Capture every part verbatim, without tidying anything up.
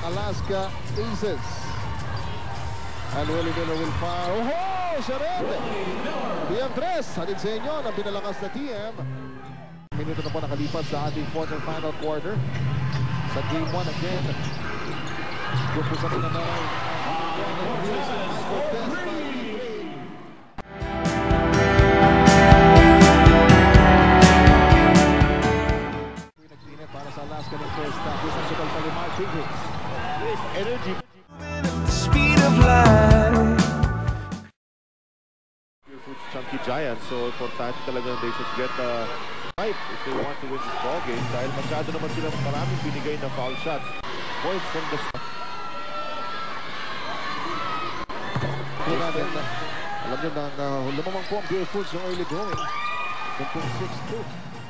Alaska Aces. And Willie Miller will fire. Oh, siya rin! T M tres, hatid sa inyo ng pinalakas na T M. Minuto na po nakalipas sa ating fourth and final quarter. Sa game one again. Doon po sa pinanay. Cortez by nagpinit para sa Alaska ng first half. This ang sukal pa ni Marc pingris. Energy. Speed of light. Purefoods chunky giant. So importante talaga they should get a fight if they want to win this ball game. Dahil masyado naman sila maraming binigay na foul shots. Points from the start. Alam nyo na, na lumamang po ang Purefoods yung early going. Yung six two.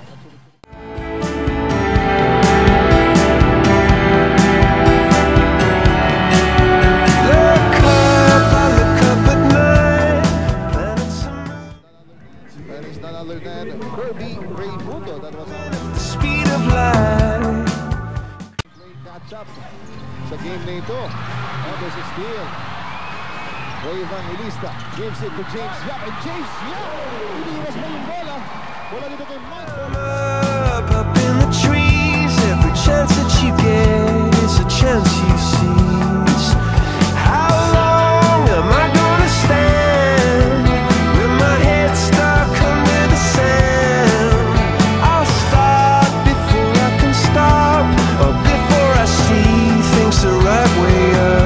That is none other than Kerby Raymundo. That was our speed of light. Great catch up sa game na ito. Oh, there's a steal. Evangelista gives it to James Yap, and James Yap iniwas mo yung bola. Bola dito kay Marc. Up, up in the trees, every chance that you get is a chance you seize. How long am I gonna stand with my head stuck under the sand? I'll stop before I can stop, or before I see things the right way up.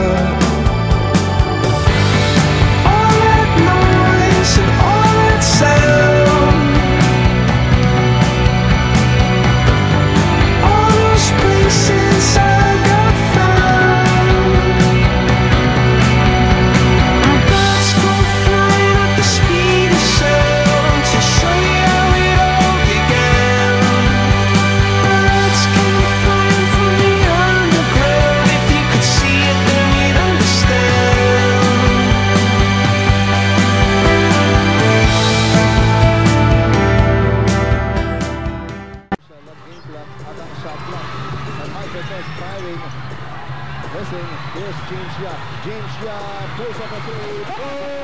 Missing. Here's James Yap. James Yap pulls up a three. Oh!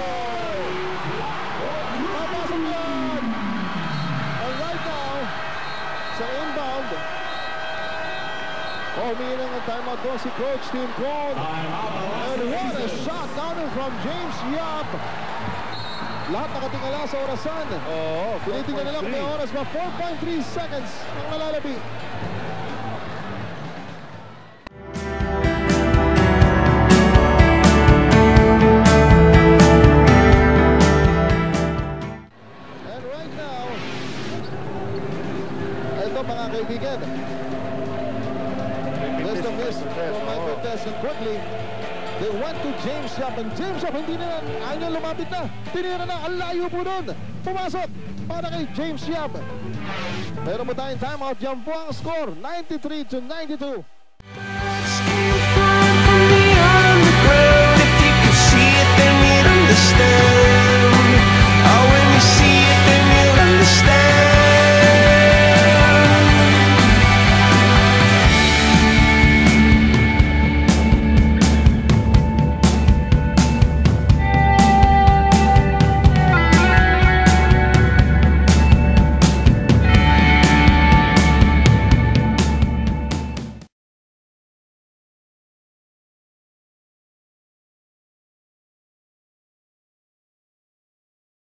Napasok yan! And right now, sa inbound, oh, meaning a timeout doon si Coach Team Cone. And what a shot down from James Yap. Lahat nakatingala sa orasan. Oh, tinitingnan na lang may oras pa. four point three seconds ang nalalabi. Mga kaibigan, there's the miss from my cortez, and quickly they went to James Yap, and James Yap hindi na ayaw niya lumapit na, tinira na, ang layo po doon, pumasok para kay James Yap. Meron mo tayong timeout, yan po ang score, ninety-three to ninety-two. If you could see it, then you'd understand.